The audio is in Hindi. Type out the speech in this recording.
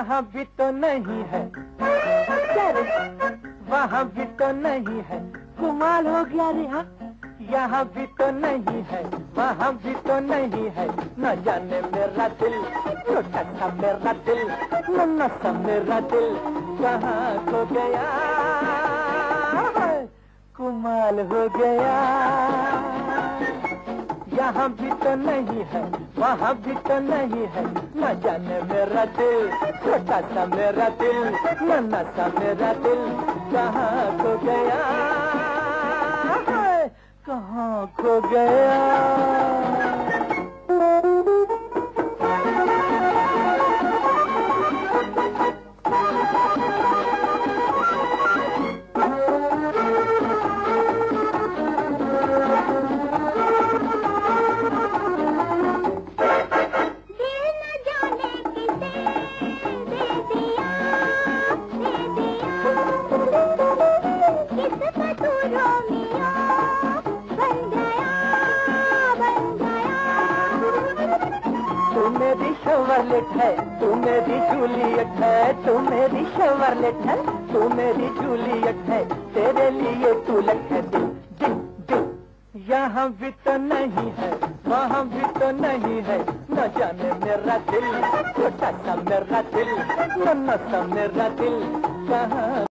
यहाँ भी तो नहीं है, वहाँ भी तो नहीं है, कमाल हो गया रे। हाँ, यहाँ भी तो नहीं है, वहाँ भी तो नहीं है, न जाने मेरा दिल, छोटा सा मेरा दिल, नन्हा सा मेरा दिल कहाँ खो गया, कमाल हो गया। यहाँ भी तो नहीं है, वहाँ भी तो नहीं है, न जाने मेरा दिल, छोटा सा मेरा दिल, नन्हा सा मेरा दिल कहाँ खो गया, कहाँ खो गया। तू मेरी शवरलेट है, तू मेरी जूलियट है, तू मेरी शवरलेट है, तू मेरी जूलियट है, तेरे लिए टूलट है दिल दिल दिल। यहाँ भी तो नहीं है, वहाँ भी तो नहीं है, न जाने मेरा दिल, छोटा सा मेरा दिल, नन्हा सा मेरा दिल कहाँ